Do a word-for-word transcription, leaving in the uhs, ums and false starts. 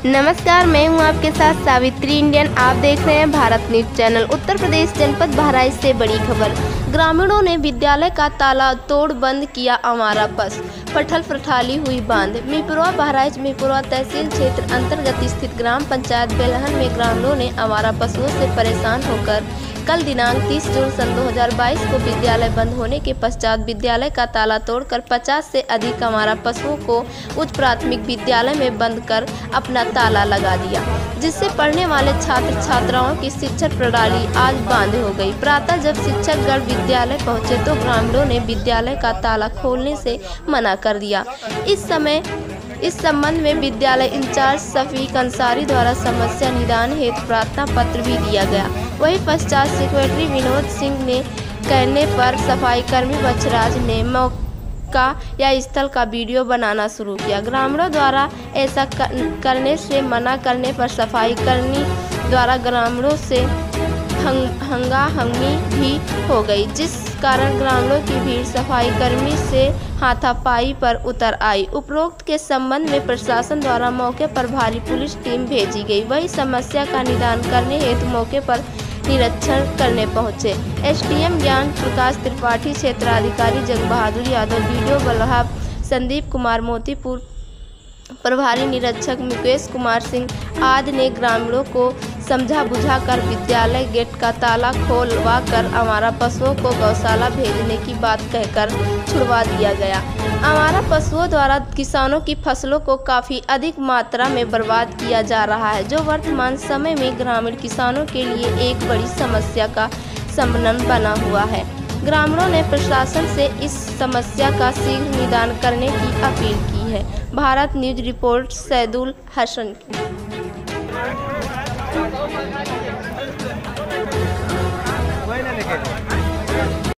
नमस्कार, मैं हूं आपके साथ सावित्री इंडियन। आप देख रहे हैं भारत न्यूज चैनल। उत्तर प्रदेश जनपद बहराइच से बड़ी खबर। ग्रामीणों ने विद्यालय का ताला तोड़ बंद किया आवारा पशु, पठल पठाली हुई बांध। मिपुरवा बहराइच मिपुरवा तहसील क्षेत्र अंतर्गत स्थित ग्राम पंचायत बेलहन में ग्रामीणों ने आवारा पशुओं से परेशान होकर कल दिनांक तीस जून सन दो हज़ार बाईस को विद्यालय बंद होने के पश्चात विद्यालय का ताला तोड़कर पचास से अधिक आवारा पशुओं को उच्च प्राथमिक विद्यालय में बंद कर अपना ताला लगा दिया, जिससे पढ़ने वाले छात्र छात्राओं की शिक्षण प्रणाली आज बंद हो गई। प्रातः जब शिक्षकगण विद्यालय पहुंचे तो ग्रामीणों ने विद्यालय का ताला खोलने से मना कर दिया। इस समय इस संबंध में विद्यालय इंचार्ज शफीक अंसारी द्वारा समस्या निदान हेतु प्रार्थना पत्र भी दिया गया। वहीं पश्चात सेक्रेटरी विनोद सिंह ने कहने पर सफाई कर्मी बछराज ने मौका या स्थल का वीडियो बनाना शुरू किया। ग्रामीणों द्वारा ऐसा करने से मना करने पर सफाई कर्मी द्वारा ग्रामीणों से हंगा हंगी भी हो गई, जिस कारण ग्रामीणों की भीड़ सफाई कर्मी से हाथापाई पर उतर आई। उपरोक्त के संबंध में प्रशासन द्वारा मौके पर भारी पुलिस टीम भेजी गई। वही समस्या का निदान करने हेतु मौके पर निरीक्षण करने पहुंचे एसडीएम ज्ञान प्रकाश त्रिपाठी, क्षेत्राधिकारी जग बहादुर यादव, वीडियो बल्लभ संदीप कुमार मोतीपुर, प्रभारी निरीक्षक मुकेश कुमार सिंह आदि ने ग्रामीणों को समझा बुझा कर विद्यालय गेट का ताला खोलवा कर आवारा पशुओं को गौशाला भेजने की बात कहकर छुड़वा दिया गया। आवारा पशुओं द्वारा किसानों की फसलों को काफ़ी अधिक मात्रा में बर्बाद किया जा रहा है, जो वर्तमान समय में ग्रामीण किसानों के लिए एक बड़ी समस्या का संबंध बना हुआ है। ग्रामीणों ने प्रशासन से इस समस्या का शीघ्र निदान करने की अपील की है। Bharat news report Saidul Hasan. कोई ना